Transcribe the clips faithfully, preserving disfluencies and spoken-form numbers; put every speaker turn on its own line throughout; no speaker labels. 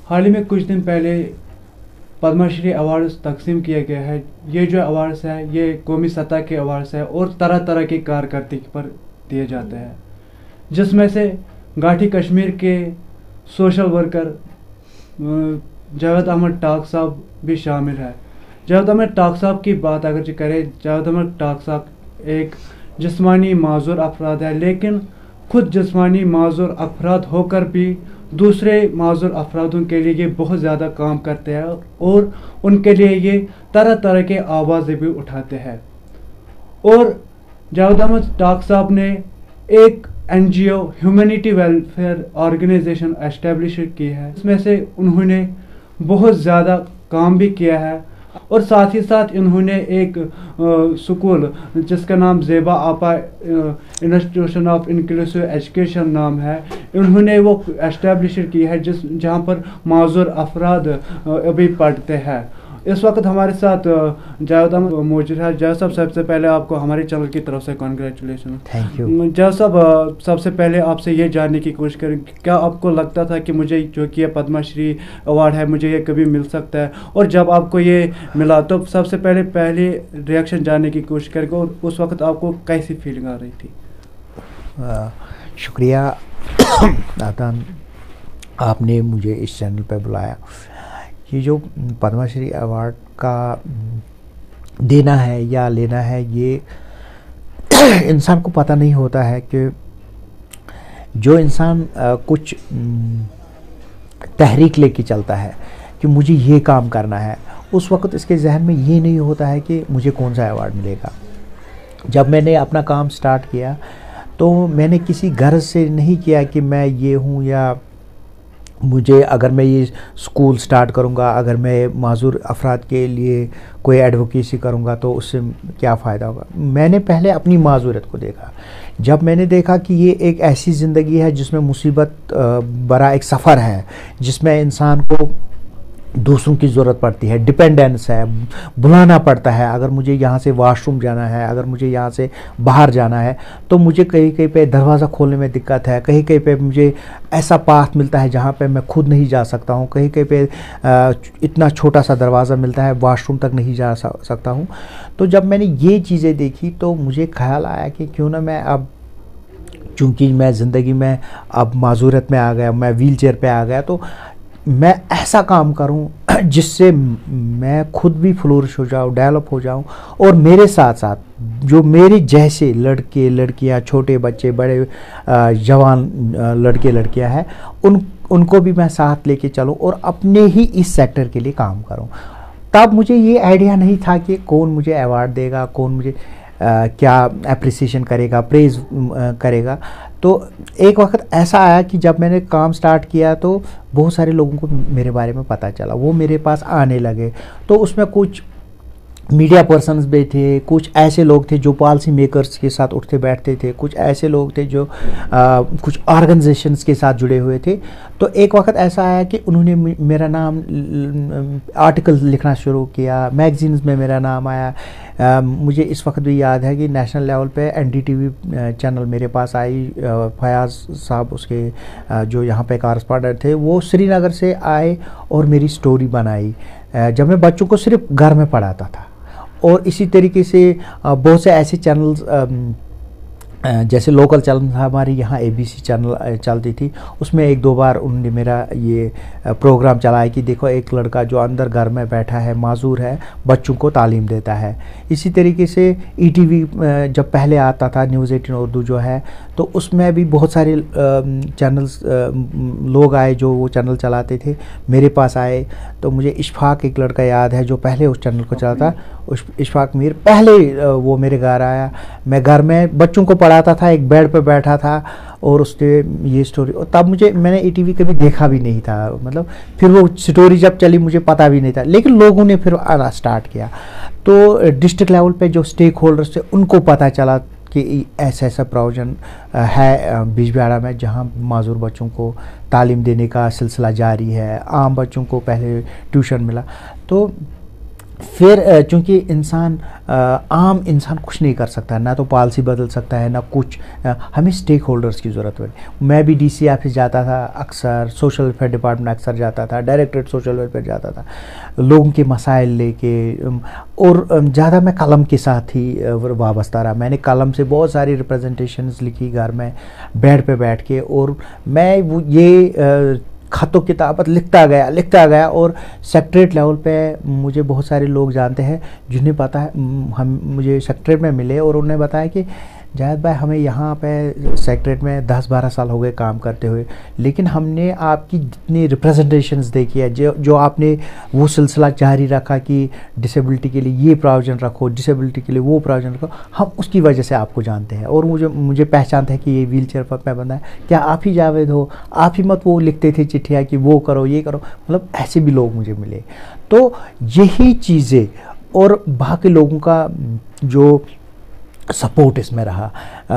حال ہی میں کچھ دن پہلے پدما شری ایوارڈز تقسیم کیا گیا ہے. یہ جو ایوارڈس ہے یہ قومی سطح کے ایوارڈس ہیں اور طرح طرح کی کارکردگی پر دیے جاتے ہیں, جس میں سے گاٹھی کشمیر کے سوشل ورکر جاوید احمد ٹاک صاحب بھی شامل ہے. جاوید احمد ٹاک صاحب کی بات اگر کریں, جاوید احمد ٹاک صاحب ایک جسمانی معذور افراد ہے, لیکن خود جسمانی معذور افراد ہو کر بھی دوسرے معذور افرادوں کے لیے یہ بہت زیادہ کام کرتے ہیں اور ان کے لیے یہ طرح طرح کے آوازیں بھی اٹھاتے ہیں. اور جاوید احمد ٹاک صاحب نے ایک N G O humanity welfare organization establish کی ہے, اس میں سے انہوں نے بہت زیادہ کام بھی کیا ہے. اور ساتھ ہی ساتھ انہوں نے ایک سکول جس کا نام زیبا آپا انسٹیٹیوشن آف انکلوسیو ایجوکیشن نام ہے, انہوں نے وہ اسٹیبلش کی ہے جس جہاں پر معذور افراد ابھی پڑھتے ہیں. اس وقت ہمارے ساتھ جاوید احمد موجود ہے. جاوید صاحب, سب سے پہلے آپ کو ہمارے چینل کی طرف سے کانگریچولیشن.
Thank you.
جاوید صاحب, سب سے پہلے آپ سے یہ جاننے کی کوشش کریں, کیا آپ کو لگتا تھا کہ مجھے جو کہ یہ پدما شری ایوارڈ ہے مجھے یہ کبھی مل سکتا ہے, اور جب آپ کو یہ ملا تو سب سے پہلے پہلے ریئیکشن جاننے کی کوشش کریں اور اس وقت آپ کو کیسی فیلنگ آ رہی تھی؟
شکریہ نادان, آپ نے مجھے اس چینل پہ بلایا. یہ جو پدما شری ایوارڈ کا دینا ہے یا لینا ہے, یہ انسان کو پتہ نہیں ہوتا ہے کہ جو انسان کچھ تحریک لے کے چلتا ہے کہ مجھے یہ کام کرنا ہے, اس وقت اس کے ذہن میں یہ نہیں ہوتا ہے کہ مجھے کون سا ایوارڈ ملے گا. جب میں نے اپنا کام سٹارٹ کیا تو میں نے کسی غرض سے نہیں کیا کہ میں یہ ہوں, یا مجھے اگر میں یہ سکول سٹارٹ کروں گا, اگر میں معذور افراد کے لیے کوئی ایڈوکیسی کروں گا تو اس سے کیا فائدہ ہوگا. میں نے پہلے اپنی معذورت کو دیکھا. جب میں نے دیکھا کہ یہ ایک ایسی زندگی ہے جس میں مصیبت برا ایک سفر ہے, جس میں انسان کو دوسروں کی ضرورت پڑتی ہے, ڈپینڈنس ہے, بلانا پڑتا ہے. اگر مجھے یہاں سے واش روم جانا ہے, اگر مجھے یہاں سے باہر جانا ہے تو مجھے کہیں کہیں پہ دروازہ کھولنے میں دقت ہے, کہیں کہیں پہ مجھے ایسا پاتھ ملتا ہے جہاں پہ میں خود نہیں جا سکتا ہوں, کہیں کہیں پہ اتنا چھوٹا سا دروازہ ملتا ہے واش روم تک نہیں جا سکتا ہوں. تو جب میں نے یہ چیزیں دیکھی تو مجھے خیال آیا کہ کیوں نہ میں اب, چونکہ میں زندگی میں اب معذورت میں آ گیا, میں ویل چیئر پہ آ گیا, تو میں ایسا کام کروں جس سے میں خود بھی فلورش ہو جاؤں, ڈیولپ ہو جاؤں, اور میرے ساتھ ساتھ جو میرے جیسے لڑکے لڑکیاں, چھوٹے بچے, بڑے جوان لڑکے لڑکیاں ہیں, ان ان کو بھی میں ساتھ لے کے چلوں اور اپنے ہی اس سیکٹر کے لیے کام کروں. تب مجھے یہ آئیڈیا نہیں تھا کہ کون مجھے ایوارڈ دے گا, کون مجھے کیا اپریسیشن کرے گا, پریز کرے گا. تو ایک وقت ایسا آیا کہ جب میں نے کام سٹارٹ کیا تو بہت سارے لوگوں کو میرے بارے میں پتہ چلا, وہ میرے پاس آنے لگے. تو اس میں کچھ میڈیا پرسنز بھی تھے, کچھ ایسے لوگ تھے جو پالیسی میکرز کے ساتھ اٹھتے بیٹھتے تھے, کچھ ایسے لوگ تھے جو آ, کچھ آرگنائزیشنز کے ساتھ جڑے ہوئے تھے. تو ایک وقت ایسا آیا کہ انہوں نے میرا نام آرٹیکل لکھنا شروع کیا, میگزینز میں میرا نام آیا. آ, مجھے اس وقت بھی یاد ہے کہ نیشنل لیول پہ N D T V channel میرے پاس آئی, فیاض صاحب اس کے جو یہاں پہ کارسپونڈنٹ تھے, وہ سری نگر سے آئے اور میری سٹوری بنائی جب میں بچوں کو صرف گھر میں پڑھاتا تھا. اور اسی طریقے سے بہت سے ایسے چینلز جیسے لوکل چینل ہماری یہاں اے بی سی چینل چلتی تھی, اس میں ایک دو بار انہوں نے میرا یہ پروگرام چلایا کہ دیکھو ایک لڑکا جو اندر گھر میں بیٹھا ہے, معذور ہے, بچوں کو تعلیم دیتا ہے. اسی طریقے سے ای ٹی وی جب پہلے آتا تھا, نیوز ایٹین اردو جو ہے, تو اس میں بھی بہت سارے چینلز لوگ آئے جو وہ چینل چلاتے تھے, میرے پاس آئے. تو مجھے اشفاق ایک لڑکا یاد ہے جو پہلے اس چینل کو چلاتا, اشفاق میر, پہلے وہ میرے گھر آیا. میں گھر میں بچوں کو پڑھاتا تھا, ایک بیڈ پہ بیٹھا تھا, اور اس نے یہ سٹوری, اور تب مجھے میں نے ای ٹی وی کبھی دیکھا بھی نہیں تھا, مطلب پھر وہ سٹوری جب چلی مجھے پتہ بھی نہیں تھا, لیکن لوگوں نے پھر آنا سٹارٹ کیا. تو ڈسٹرکٹ لیول پہ جو اسٹیک ہولڈرس تھے ان کو پتہ چلا کہ ایسا ایسا پروویژن ہے بیج بہاڑا میں جہاں معذور بچوں کو تعلیم دینے کا سلسلہ جاری ہے, عام بچوں کو پہلے ٹیوشن ملا. تو پھر چونکہ انسان عام انسان کچھ نہیں کر سکتا، نہ تو پالسی بدل سکتا ہے نہ کچھ، ہمیں اسٹیک ہولڈرز کی ضرورت پڑی۔ میں بھی ڈی سی آفس جاتا تھا اکثر، سوشل ویلفیئر ڈپارٹمنٹ اکثر جاتا تھا، ڈائریکٹریٹ سوشل ویلفیئر جاتا تھا، لوگوں کے مسائل لے کے، اور زیادہ میں قلم کے ساتھ ہی وابستہ رہا۔ میں نے قلم سے بہت ساری ریپرزنٹیشنز لکھی گھر میں بیڈ پہ بیٹھ کے، اور میں وہ یہ خط و کتابت لکھتا گیا لکھتا گیا اور سیکٹریٹ لیول پہ مجھے بہت سارے لوگ جانتے ہیں جنہیں پتہ ہے، ہم مجھے سیکٹریٹ میں ملے اور انہوں نے بتایا کہ جاوید بھائی ہمیں یہاں پہ سیکٹریٹ میں دس بارہ سال ہو گئے کام کرتے ہوئے، لیکن ہم نے آپ کی جتنی ریپرزنٹیشنز دیکھی ہے، جو جو آپ نے وہ سلسلہ جاری رکھا کہ ڈسیبلٹی کے لیے یہ پراویژن رکھو، ڈسیبلٹی کے لیے وہ پراویژن رکھو، ہم اس کی وجہ سے آپ کو جانتے ہیں اور مجھے مجھے پہچانتے ہیں کہ یہ ویل چیئر پر بندہ ہے، کیا آپ ہی جاوید ہو؟ آپ ہی مت وہ لکھتے تھے چٹھیاں کہ وہ کرو یہ کرو، مطلب ایسے بھی لوگ مجھے ملے۔ تو یہی چیزیں اور باقی لوگوں کا جو سپورٹ اس میں رہا،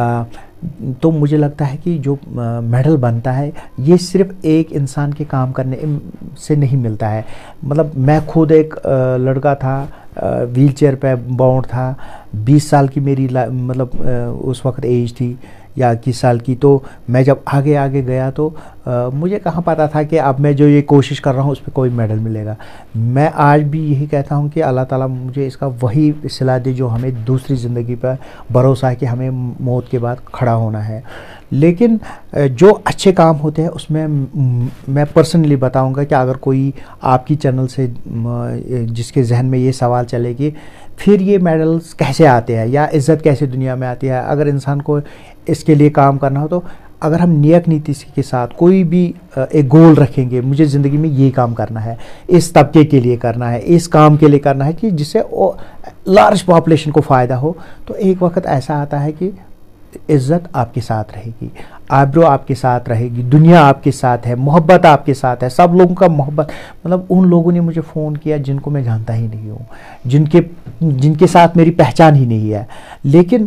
تو مجھے لگتا ہے کہ جو میڈل بنتا ہے یہ صرف ایک انسان کے کام کرنے سے نہیں ملتا ہے۔ مطلب میں خود ایک لڑکا تھا، ویل چیئر پہ باؤنڈ تھا، بیس سال کی میری مطلب اس وقت ایج تھی یا اکیس سال کی، تو میں جب آگے آگے گیا تو مجھے کہاں پتہ تھا کہ اب میں جو یہ کوشش کر رہا ہوں اس پہ کوئی میڈل ملے گا۔ میں آج بھی یہی کہتا ہوں کہ اللہ تعالیٰ مجھے اس کا وہی صلاح دے جو ہمیں دوسری زندگی پہ بھروسہ ہے کہ ہمیں موت کے بعد کھڑا ہونا ہے۔ لیکن جو اچھے کام ہوتے ہیں اس میں میں پرسنلی بتاؤں گا کہ اگر کوئی آپ کی چینل سے جس کے ذہن میں یہ سوال چلے کہ پھر یہ میڈلز کیسے آتے ہیں یا عزت کیسے دنیا میں آتی ہے، اگر انسان کو اس کے لیے کام کرنا ہو تو اگر ہم نیک نیتی کے ساتھ کوئی بھی ایک گول رکھیں گے، مجھے زندگی میں یہ کام کرنا ہے، اس طبقے کے لیے کرنا ہے، اس کام کے لیے کرنا ہے کہ جس سے لارج پاپولیشن کو فائدہ ہو، تو ایک وقت ایسا آتا ہے کہ عزت آپ کے ساتھ رہے گی، آبرو آپ کے ساتھ رہے گی، دنیا آپ کے ساتھ ہے، محبت آپ کے ساتھ ہے، سب لوگوں کا محبت۔ مطلب ان لوگوں نے مجھے فون کیا جن کو میں جانتا ہی نہیں ہوں، جن کے جن کے ساتھ میری پہچان ہی نہیں ہے، لیکن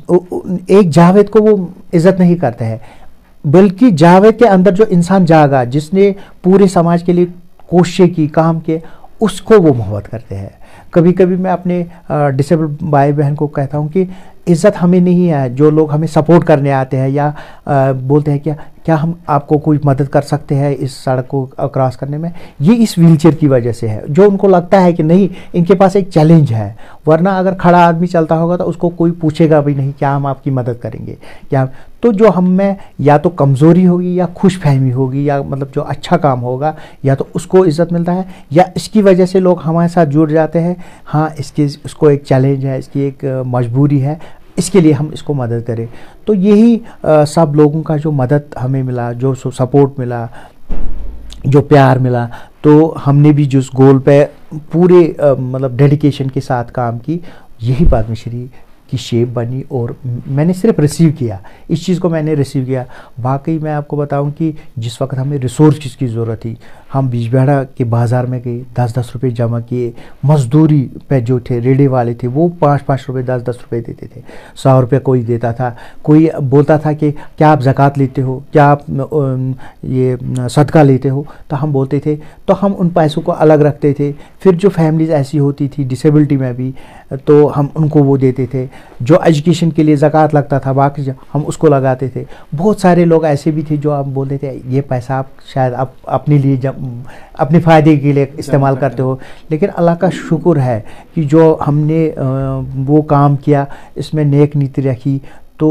ایک جاوید کو وہ عزت نہیں کرتے ہیں، بلکہ جاوید کے اندر جو انسان جاگا جس نے پورے سماج کے لیے کوششیں کی، کام کیے، اس کو وہ محبت کرتے ہیں۔ کبھی کبھی میں اپنے ڈسیبل بھائی بہن کو کہتا ہوں کہ عزت ہمیں نہیں ہے، جو لوگ ہمیں سپورٹ کرنے آتے ہیں یا بولتے ہیں کیا کیا ہم آپ کو کوئی مدد کر سکتے ہیں اس سڑک کو کراس کرنے میں، یہ اس ویل چیئر کی وجہ سے ہے، جو ان کو لگتا ہے کہ نہیں ان کے پاس ایک چیلنج ہے، ورنہ اگر کھڑا آدمی چلتا ہوگا تو اس کو کوئی پوچھے گا بھی نہیں کیا ہم آپ کی مدد کریں گے کیا۔ تو جو ہم میں یا تو کمزوری ہوگی یا خوش فہمی ہوگی، یا مطلب جو اچھا کام ہوگا یا تو اس کو عزت ملتا ہے، یا اس کی وجہ سے لوگ ہمارے ساتھ جڑ جاتے ہیں، ہاں اس کی اس کو ایک چیلنج ہے، اس کی ایک مجبوری ہے، اس کے لیے ہم اس کو مدد کریں۔ تو یہی سب لوگوں کا جو مدد ہمیں ملا، جو سپورٹ ملا، جو پیار ملا، تو ہم نے بھی جس گول پہ پورے مطلب ڈیڈیکیشن کے ساتھ کام کی، یہی پدم شری کی شیپ بنی، اور میں نے صرف ریسیو کیا، اس چیز کو میں نے ریسیو کیا۔ باقی میں آپ کو بتاؤں کہ جس وقت ہمیں ریسورسز کی ضرورت تھی، ہم بیج بیڑا کے بازار میں گئے، دس دس روپے جمع کیے، مزدوری پہ جو تھے ریڑے والے تھے وہ پانچ پانچ روپے دس دس روپے دیتے تھے، سو روپے کوئی دیتا تھا، کوئی بولتا تھا کہ کیا آپ زکوٰۃ لیتے ہو، کیا آپ یہ صدقہ لیتے ہو، تو ہم بولتے تھے، تو ہم ان پیسوں کو الگ رکھتے تھے۔ پھر جو فیملیز ایسی ہوتی تھی ڈسیبلٹی میں بھی، تو ہم ان کو وہ دیتے تھے، جو ایجوکیشن کے لیے زکوٰۃ لگتا تھا باقی ہم اس کو لگاتے تھے۔ بہت سارے لوگ ایسے بھی تھے جو آپ بولتے تھے یہ پیسہ آپ شاید آپ اپنے لیے جب اپنے فائدے کے لیے استعمال کرتے ہو، لیکن اللہ کا شکر ہے کہ جو ہم نے وہ کام کیا، اس میں نیک نیتی رکھی، تو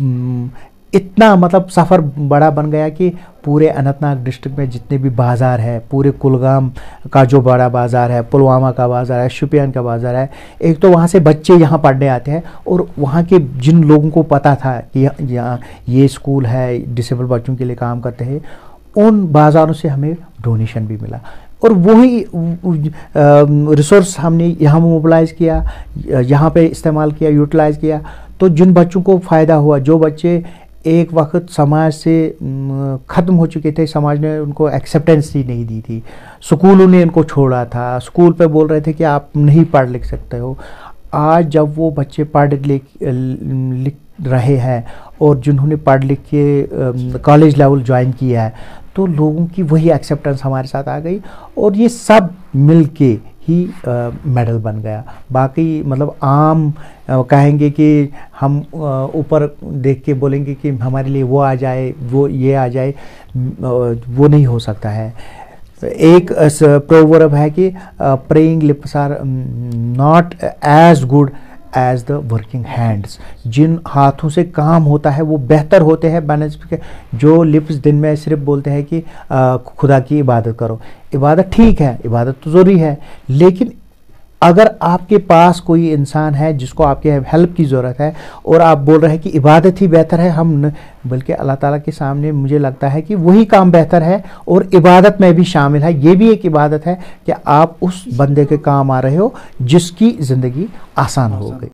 اتنا مطلب سفر بڑا بن گیا کہ پورے اننت ناگ ڈسٹرکٹ میں جتنے بھی بازار ہے، پورے کلگام کا جو بڑا بازار ہے، پلوامہ کا بازار ہے، شوپیان کا بازار ہے، ایک تو وہاں سے بچے یہاں پڑھنے آتے ہیں، اور وہاں کے جن لوگوں کو پتہ تھا کہ یہاں یہ اسکول ہے ڈسیبل بچوں کے لیے کام کرتے ہیں، ان بازاروں سے ہمیں ڈونیشن بھی ملا، اور وہی ریسورس ہم نے یہاں موبلائز کیا، یہاں پہ استعمال کیا، یوٹیلائز کیا، تو جن بچوں کو فائدہ ہوا، جو بچے ایک وقت سماج سے ختم ہو چکے تھے، سماج نے ان کو ایکسیپٹنس ہی نہیں دی تھی، سکولوں نے ان کو چھوڑا تھا، سکول پہ بول رہے تھے کہ آپ نہیں پڑھ لکھ سکتے ہو، آج جب وہ بچے پڑھ لکھ لکھ رہے ہیں اور جنہوں نے پڑھ لکھ کے کالج لیول جوائن کیا ہے، تو لوگوں کی وہی ایکسیپٹنس ہمارے ساتھ آ گئی، اور یہ سب مل کے ہی میڈل بن گیا. باقی مطلب عام کہیں گے کہ ہم اوپر دیکھ کے بولیں گے کہ ہمارے لیے وہ آ جائے, وہ یہ آ جائے, وہ نہیں ہو سکتا ہے. ایک پروورب ہے کہ praying lips are not as good as the working hands. جن ہاتھوں سے کام ہوتا ہے وہ بہتر ہوتے ہیں بنسبت کے جو لپس دن میں صرف بولتے ہیں کہ خدا کی عبادت کرو. عبادت ٹھیک ہے, عبادت تو ضروری ہے, لیکن اگر آپ کے پاس کوئی انسان ہے جس کو آپ کے ہیلپ کی ضرورت ہے اور آپ بول رہے ہیں کہ عبادت ہی بہتر ہے, ہم بلکہ اللہ تعالیٰ کے سامنے مجھے لگتا ہے کہ وہی کام بہتر ہے اور عبادت میں بھی شامل ہے. یہ بھی ایک عبادت ہے کہ آپ اس بندے کے کام آ رہے ہو جس کی زندگی آسان ہو گئی.